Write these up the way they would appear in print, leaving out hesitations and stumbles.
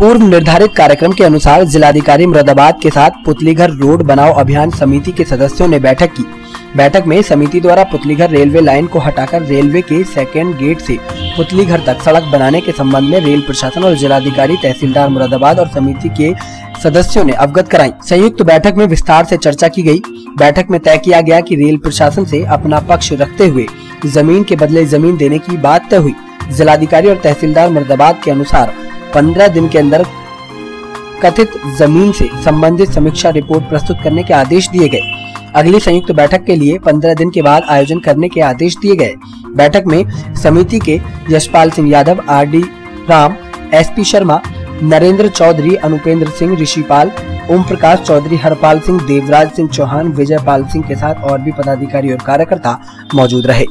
पूर्व निर्धारित कार्यक्रम के अनुसार जिलाधिकारी मुरादाबाद के साथ पुतलीघर रोड बनाओ अभियान समिति के सदस्यों ने बैठक की। बैठक में समिति द्वारा पुतलीघर रेलवे लाइन को हटाकर रेलवे के सेकेंड गेट से पुतलीघर तक सड़क बनाने के संबंध में रेल प्रशासन और जिलाधिकारी, तहसीलदार मुरादाबाद और समिति के सदस्यों ने अवगत कराई। संयुक्त बैठक में विस्तार से चर्चा की गई। बैठक में तय किया गया कि रेल प्रशासन से अपना पक्ष रखते हुए जमीन के बदले जमीन देने की बात तय हुई। जिलाधिकारी और तहसीलदार मुरादाबाद के अनुसार 15 दिन के अंदर कथित जमीन से संबंधित समीक्षा रिपोर्ट प्रस्तुत करने के आदेश दिए गए। अगली संयुक्त बैठक के लिए 15 दिन के बाद आयोजन करने के आदेश दिए गए। बैठक में समिति के यशपाल सिंह यादव, आरडी राम, एसपी शर्मा, नरेंद्र चौधरी, अनुपेंद्र सिंह, ऋषिपाल, ओम प्रकाश चौधरी, हरपाल सिंह, देवराज सिंह चौहान, विजयपाल सिंह के साथ और भी पदाधिकारी और कार्यकर्ता मौजूद रहे।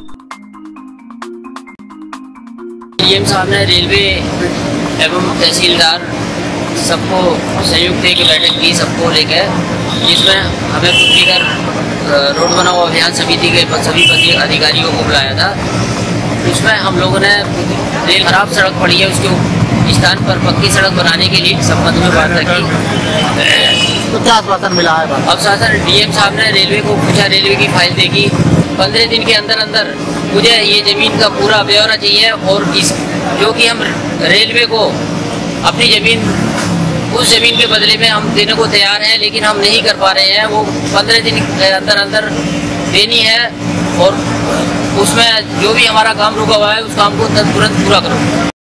डीएम साहब ने रेलवे एवं तहसीलदार सबको संयुक्त एक बैठक की, सबको लेकर, जिसमें हमें पुतलीघर रोड बनाओ अभियान समिति के सभी अधिकारियों को बुलाया था। उसमें हम लोगों ने रेल खराब सड़क पड़ी है, उसके स्थान पर पक्की सड़क बनाने के लिए संबंध में बात रखी। तो क्या आश्वासन मिला है? आश्वासन डीएम साहब ने रेलवे को पूछा, रेलवे की फाइल देगी 15 दिन के अंदर अंदर मुझे ये जमीन का पूरा ब्यौरा चाहिए, और इस जो कि हम रेलवे को अपनी जमीन उस जमीन के बदले में हम देने को तैयार हैं, लेकिन हम नहीं कर पा रहे हैं, वो 15 दिन के अंदर अंदर देनी है, और उसमें जो भी हमारा काम रुका हुआ है उस काम को तुरंत पूरा करो।